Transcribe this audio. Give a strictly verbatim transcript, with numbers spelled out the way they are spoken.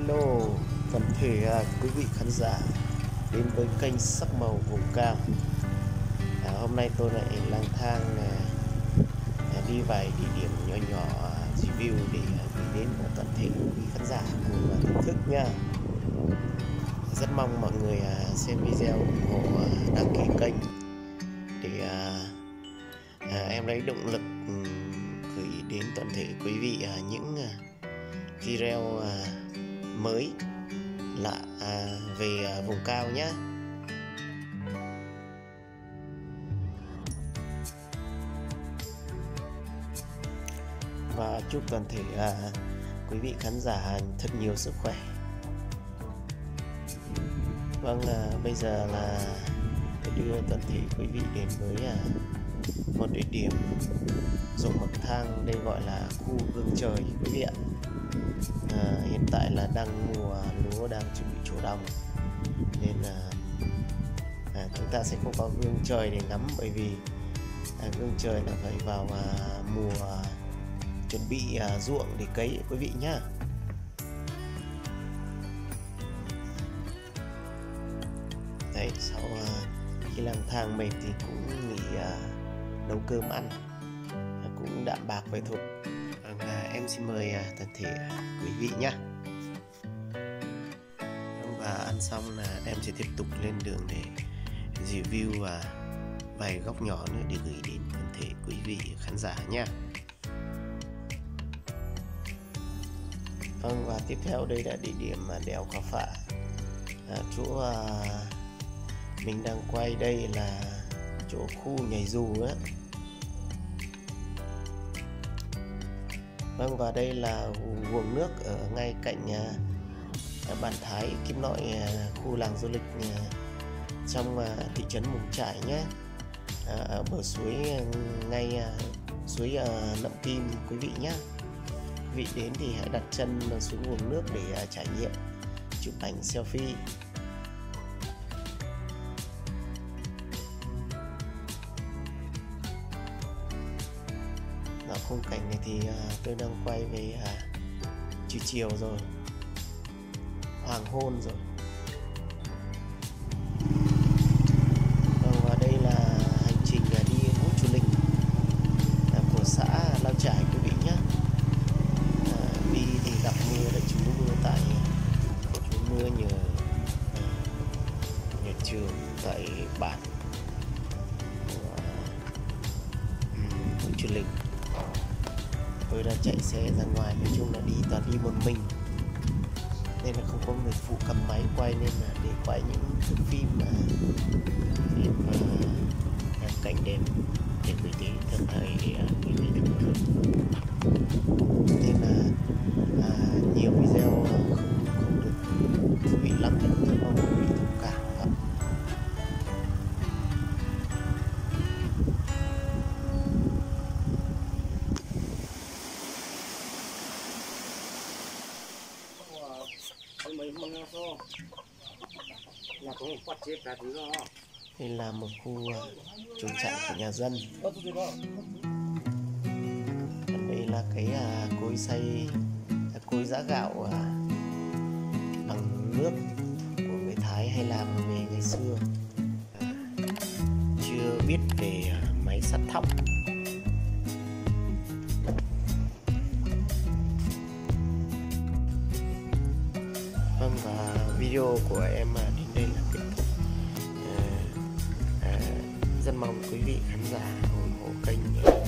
Hello, toàn thể à, quý vị khán giả đến với kênh Sắc Màu Vùng Cao. À, hôm nay tôi lại lang thang à, à, đi vài địa điểm nhỏ nhỏ à, review để à, gửi đến toàn thể quý vị khán giả cùng à, thưởng thức nha. Rất mong mọi người à, xem video ủng hộ à, đăng ký kênh để à, à, em lấy động lực um, gửi đến toàn thể quý vị à, những à, video à, mới lạ à, về à, vùng cao nhé. Và chúc toàn thể à, quý vị khán giả thật nhiều sức khỏe. Vâng, à, bây giờ là tôi đưa toàn thể quý vị đến với à, một địa điểm ruộng bậc thang, đây gọi là khu Gương Trời quý vị ạ. À, hiện tại là đang mùa lúa đang chuẩn bị trổ đồng nên là à, chúng ta sẽ không có gương trời để ngắm, bởi vì à, gương trời là phải vào à, mùa à, chuẩn bị à, ruộng để cấy quý vị nhá. Đấy, sau à, khi lang thang mệt thì cũng nghỉ à, nấu cơm ăn, à, cũng đạm bạc vậy thôi. À, em xin mời à, toàn thể quý vị nhé. Và ăn xong là em sẽ tiếp tục lên đường để review à, vài góc nhỏ nữa để gửi đến toàn thể quý vị khán giả nhé. Vâng, và tiếp theo đây là địa điểm mà đèo Khao Phạ. À, chỗ à, mình đang quay đây là chỗ khu nhảy dù á. Vâng, và đây là nguồn nước ở ngay cạnh uh, Bản Thái, Kim Nội, uh, khu làng du lịch uh, trong uh, thị trấn Mùng Trải nhé. Uh, ở bờ suối uh, ngay uh, suối uh, Nậm Kim quý vị nhé. Quý vị đến thì hãy đặt chân xuống nguồn nước để uh, trải nghiệm chụp ảnh selfie. Ở khung cảnh này thì uh, tôi đang quay về uh, chiều chiều rồi, hoàng hôn rồi. Và đây là hành trình uh, đi Vũ Trụ Linh uh, của xã Lao Trải quý vị nhé. Uh, đi thì gặp mưa đã, chú mưa tại chú mưa nhờ uh, nhờ trường tại bản uh, Vũ Trụ Linh. Tôi đã chạy xe ra ngoài, nói chung là đi toàn đi một mình nên là không có người phụ cầm máy quay, nên là để quay những thước phim mà phim uh, cảnh đẹp để gửi đến toàn thể quý vị thưởng thức, nên là uh, nhiều video không, không được thú vị lắm, nên tôi mong quý vị thông cảm. Đây là một khu chuồng trại của nhà dân. Còn đây là cái à, cối xay à, cối giã gạo à, bằng nước của người Thái hay làm về ngày xưa. À, chưa biết về à, máy sắt thóc. Vâng, và video của em đến đây là kết thúc. À, à, rất mong quý vị khán giả ủng hộ kênh